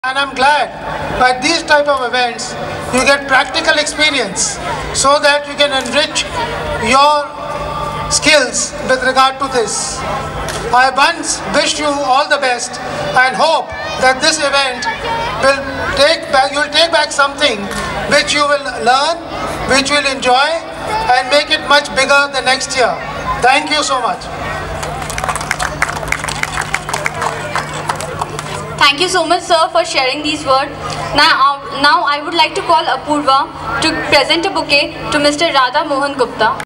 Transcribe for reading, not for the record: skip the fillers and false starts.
And I'm glad by these type of events you get practical experience so that you can enrich your skills with regard to this. I once wish you all the best and hope that this event will you'll take back something which you will learn, which you will enjoy and make it much bigger the next year. Thank you so much. Thank you so much, sir, for sharing these words. Now I would like to call Apurva to present a bouquet to Mr. Radha Mohan Gupta.